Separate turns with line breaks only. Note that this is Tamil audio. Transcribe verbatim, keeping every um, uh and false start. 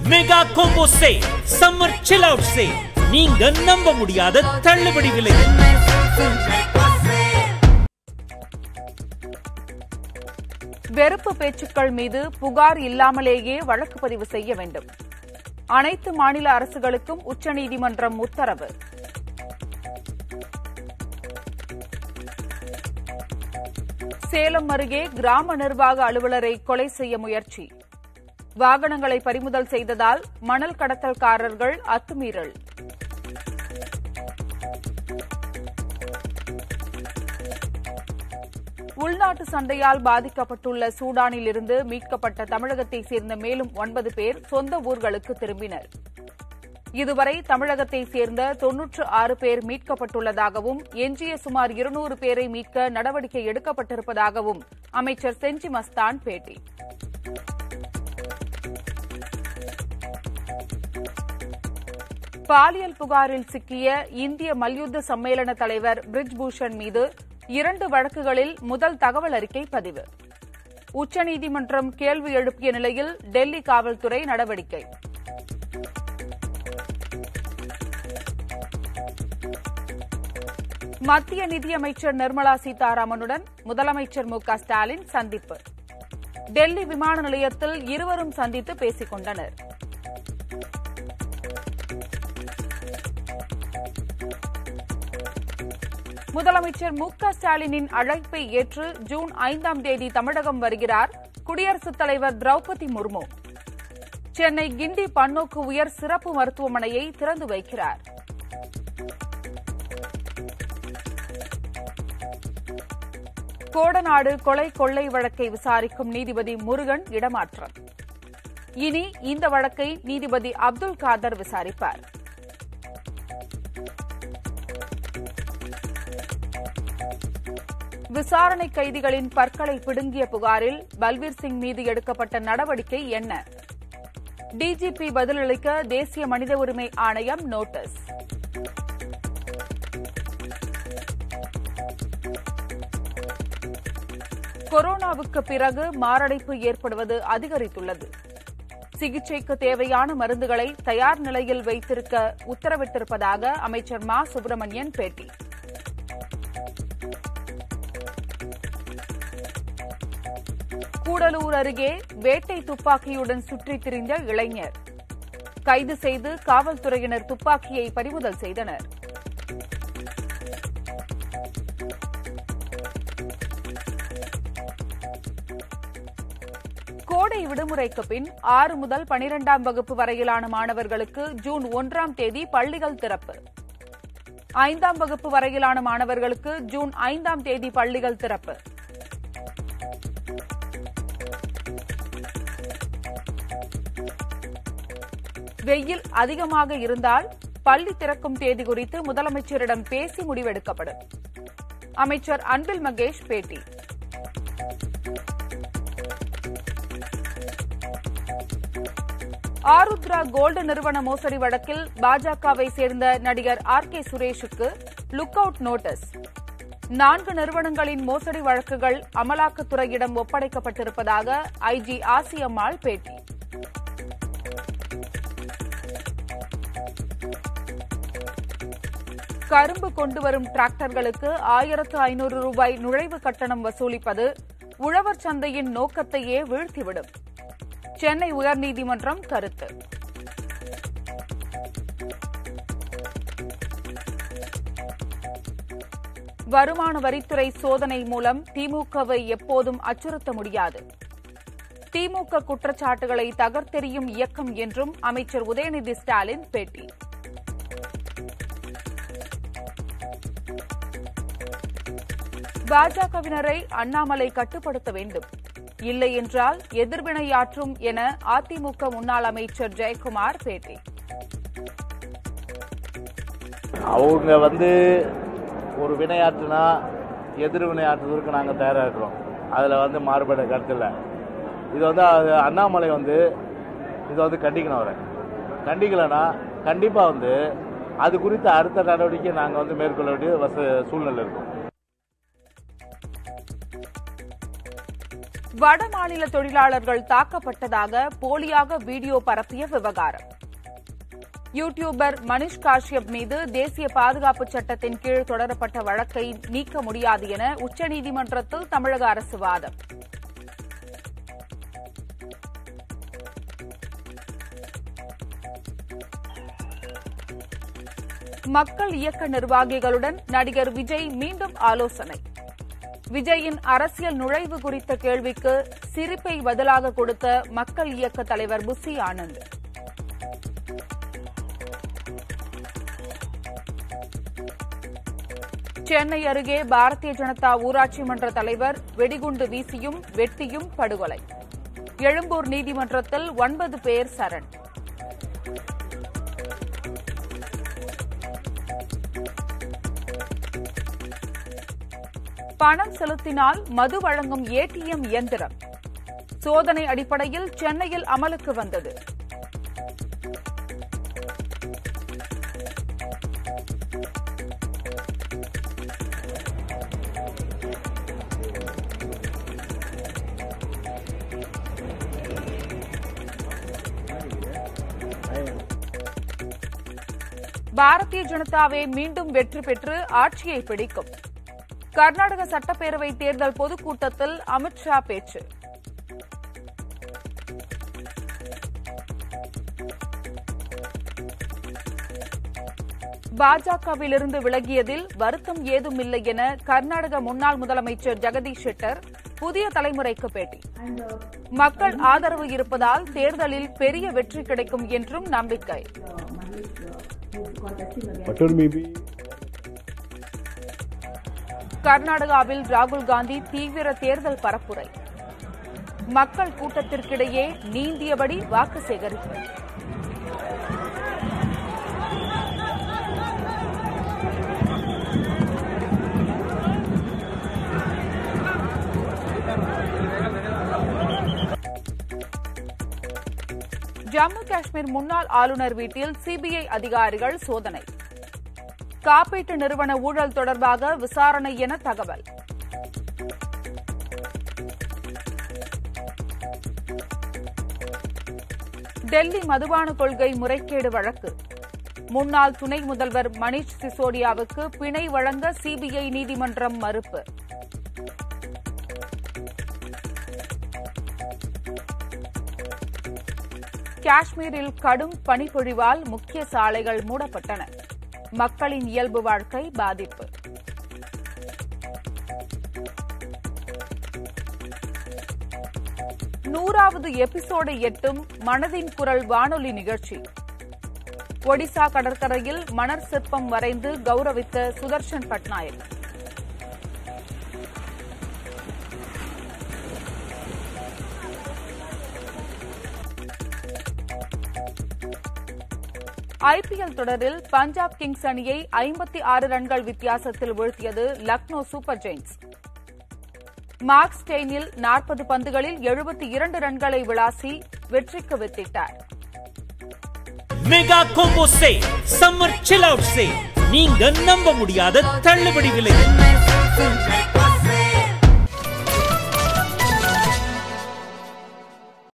மெகா கோம்போ சே சம்மர் சில் அவுட் சே நீங்க நம்ப முடியாத தள்ளுபடி விலை.
வெறுப்பு பேச்சுக்கள் மீது புகார் இல்லாமலேயே வழக்கு பதிவு செய்ய வேண்டும். அனைத்து மாநில அரசுகளுக்கும் உச்சநீதிமன்றம் உத்தரவு. சேலம் அருகே கிராம நிர்வாக அலுவலரை கொலை செய்ய முயற்சி. வாகனங்களை பறிமுதல் செய்ததால் மணல் கடத்தல்காரர்கள் அத்துமீறல். உள்நாட்டு சண்டையால் பாதிக்கப்பட்டுள்ள சூடானில் இருந்து மீட்கப்பட்ட தமிழகத்தைச் சேர்ந்த மேலும் ஒன்பது பேர் சொந்த ஊர்களுக்கு திரும்பினர். இதுவரை தமிழகத்தைச் சேர்ந்த தொன்னூற்று ஆறு பேர் மீட்கப்பட்டுள்ளதாகவும் எஞ்சிய சுமார் இருநூறு பேரை மீட்க நடவடிக்கை எடுக்கப்பட்டிருப்பதாகவும் அமைச்சர் செஞ்சி மஸ்தான் பேட்டி. பாலியல் புகாரில் சிக்கிய இந்திய மல்யுத்த சம்மேளன தலைவர் பிரிஜ் பூஷன் மீது இரண்டு வழக்குகளில் முதல் தகவல் அறிக்கை பதிவு. உச்சநீதிமன்றம் கேள்வி எழுப்பிய நிலையில் டெல்லி காவல்துறை நடவடிக்கை. மத்திய நிதியமைச்சர் நிர்மலா சீதாராமனுடன் முதலமைச்சர் மு க ஸ்டாலின் சந்திப்பு. டெல்லி விமான நிலையத்தில் இருவரும் சந்தித்து பேசிக் கொண்டனர். முதலமைச்சர் மு க ஸ்டாலினின் அழைப்பை ஏற்று ஜூன் ஐந்தாம் தேதி தமிழகம் வருகிறார் குடியரசுத் தலைவர் திரௌபதி முர்மு. சென்னை கிண்டி பன்னோக்கு உயர் சிறப்பு மருத்துவமனையை திறந்து வைக்கிறார். கோடநாடு கொலை கொள்ளை வழக்கை விசாரிக்கும் நீதிபதி முருகன் இடமாற்றம். இனி இந்த வழக்கை நீதிபதி அப்துல் காதர் விசாரிப்பார். விசாரணை கைதிகளின் பற்களை பிடுங்கிய புகாரில் பல்பீர் சிங் மீது எடுக்கப்பட்ட நடவடிக்கை என்ன? டிஜிபி பதிலளிக்க தேசிய மனித உரிமை ஆணையம் நோட்டீஸ். கொரோனாவுக்கு பிறகு மாரடைப்பு ஏற்படுவது அதிகரித்துள்ளது. சிகிச்சைக்கு தேவையான மருந்துகளை தயார் நிலையில் வைத்திருக்க உத்தரவிட்டிருப்பதாக அமைச்சர் மா சுப்பிரமணியன் பேட்டி. கூடலூர் அருகே வேட்டை துப்பாக்கியுடன் சுற்றித் திரிந்த இளைஞர் கைது செய்து காவல்துறையினர் துப்பாக்கியை பறிமுதல் செய்தனர். கோடை விடுமுறைக்கு பின் ஆறு முதல் பனிரெண்டாம் வகுப்பு வரையிலான மாணவர்களுக்கு ஜூன் ஒன்றாம் தேதி பள்ளிகள் திறப்பு. ஐந்தாம் வகுப்பு வரையிலான மாணவர்களுக்கு ஜூன் ஐந்தாம் தேதி பள்ளிகள் திறப்பு. வெயில் அதிகமாக இருந்தால் பள்ளி திறக்கும் தேதி குறித்து முதலமைச்சரிடம் பேசி முடிவெடுக்கப்படும். அமைச்சர் அன்பில் மகேஷ் பேட்டி. ஆருத்ரா கோல்டு நிறுவன மோசடி வழக்கில் பாஜகவை சேர்ந்த நடிகர் ஆர் கே சுரேஷுக்கு லுக் அவுட் நோட்டீஸ். நான்கு நிறுவனங்களின் மோசடி வழக்குகள் அமலாக்கத்துறையிடம் ஒப்படைக்கப்பட்டிருப்பதாக ஐஜி ஆசியம்மாள் பேட்டி. கரும்பு கொண்டுவரும் டிராக்டர்களுக்கு ஆயிரத்து ஐநூறு ரூபாய் நுழைவு கட்டணம் வசூலிப்பது உழவர் சந்தையின் நோக்கத்தையே வீழ்த்திவிடும். சென்னை உயர்நீதிமன்றம் கருத்து. வருமான வரித்துறை சோதனை மூலம் திமுகவை எப்போதும் அச்சுறுத்த முடியாது. திமுக குற்றச்சாட்டுகளை தகர்த்தெறியும் இயக்கம் என்றும் அமைச்சர் உதயநிதி ஸ்டாலின் பேட்டி. பாஜகவினரை அண்ணாமலை கட்டுப்படுத்த வேண்டும், இல்லை என்றால் எதிர்வினையாற்றும் என அதிமுக முன்னாள் அமைச்சர் ஜெயக்குமார் பேட்டி.
அவங்க வந்து ஒரு வினையாற்றுனா எதிர்வினையாற்றுவதற்கு நாங்கள் தயாராக இருக்கிறோம். அதில் வந்து மாறுபட கருத்து இல்லை. இது வந்து அண்ணாமலை வந்து இதை வந்து கண்டிக்கணும். அவரை கண்டிக்கலைன்னா கண்டிப்பாக வந்து அது குறித்த அடுத்த நடவடிக்கை நாங்கள் வந்து மேற்கொள்ள வேண்டிய வச சூழ்நிலை இருக்கும்.
வட மாநில தொழிலாளர்கள் தாக்கப்பட்டதாக போலியாக வீடியோ பரப்பிய விவகாரம். யூ டியூபர் மனிஷ் காஷ்யப் மீது தேசிய பாதுகாப்பு சட்டத்தின் கீழ் தொடரப்பட்ட வழக்கை நீக்க முடியாது என உச்சநீதிமன்றத்தில் தமிழக அரசு வாதம். மக்கள் இயக்க நிர்வாகிகளுடன் நடிகர் விஜய் மீண்டும் ஆலோசனை. விஜயின் அரசியல் நுழைவு குறித்த கேள்விக்கு சிரிப்பை பதிலாக கொடுத்த மக்கள் இயக்க தலைவர் புசி ஆனந்த். சென்னை அருகே பாரதிய ஜனதா ஊராட்சி மன்ற தலைவர் வெடிகுண்டு வீசியும் வெட்டியும் படுகொலை. எழும்பூர் நீதிமன்றத்தில் ஒன்பது பேர் சரண். பணம் செலுத்தினால் மது வழங்கும் ஏடிஎம் இயந்திரம் சோதனை அடிப்படையில் சென்னையில் அமலுக்கு வந்தது. பாரதிய ஜனதாவே மீண்டும் வெற்றி பெற்று ஆட்சியை பிடிக்கும். கர்நாடக சட்டப்பேரவை தேர்தல் பொதுக்கூட்டத்தில் அமித் ஷா பேச்சு. பாஜகவிலிருந்து விலகியதில் வருத்தம் ஏதும் இல்லை என கர்நாடக முன்னாள் முதலமைச்சர் ஜெகதீஷ் ஷெட்டர் புதிய தலைமுறைக்கு பேட்டி. மக்கள் ஆதரவு இருப்பதால் தேர்தலில் பெரிய வெற்றி கிடைக்கும் என்றும் நம்பிக்கை. கர்நாடகாவில் ராகுல் காந்தி தீவிர தேர்தல் பரப்புரை. மக்கள் கூட்டத்திற்கிடையே நீந்தியபடி வாக்கு சேகரிப்பு. ஜம்மு காஷ்மீர் முன்னாள் ஆளுநர் வீட்டில் சிபிஐ அதிகாரிகள் சோதனை. காப்பீட்டு நிறுவன ஊழல் தொடர்பாக விசாரணை என தகவல். டெல்லி மதுபான கொள்கை முறைகேடு வழக்கு. முன்னாள் துணை முதல்வர் மணீஷ் சிசோடியாவுக்கு பிணை வழங்க சிபிஐ நீதிமன்றம் மறுப்பு. காஷ்மீரில் கடும் பனிப்பொழிவால் முக்கிய சாலைகள் மூடப்பட்டன. மக்களின் இயல்பு வாழ்க்கை பாதிப்பு. நூறாவது எபிசோடை எட்டும் மனதின் குரல் வானொலி நிகழ்ச்சி. ஒடிசா கடற்கரையில் மணர் சிற்பம் வரைந்து கௌரவித்த சுதர்ஷன் பட்நாயக். ஐபிஎல் தொடரில் பஞ்சாப் கிங்ஸ் அணியை ஐம்பத்தி ஆறு ரன்கள் வித்தியாசத்தில் வீழ்த்தியது லக்னோ சூப்பர் ஜெயின்ட்ஸ். மார்க் ஸ்டெய்னில் நாற்பது பந்துகளில் எழுபத்தி இரண்டு ரன்களை விளாசி வெற்றிக்கு வித்திட்டார்.
மெகா கோம்போ சே சம்மர் சில் அவுட் சே நீங்க நம்ப முடியாத தள்ளுபடி விலை.